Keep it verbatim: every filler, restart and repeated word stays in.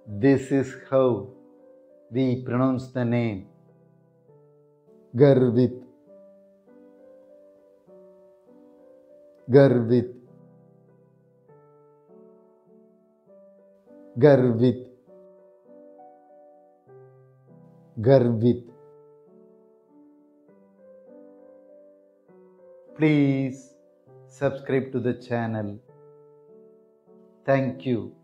This is how we pronounce the name Garvith. Garvith. Garvith. Garvith. Please subscribe to the channel. Thank you.